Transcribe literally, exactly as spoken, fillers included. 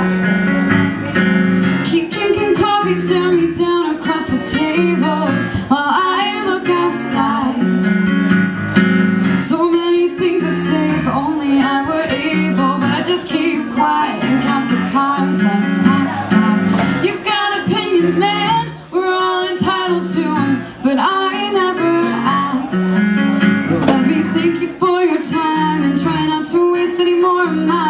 Keep drinking coffee, stare me down across the table while I look outside. So many things I'd say if only I were able, but I just keep quiet and count the times that pass by. You've got opinions, man, we're all entitled to them, but I never asked. So let me thank you for your time and try not to waste any more of mine.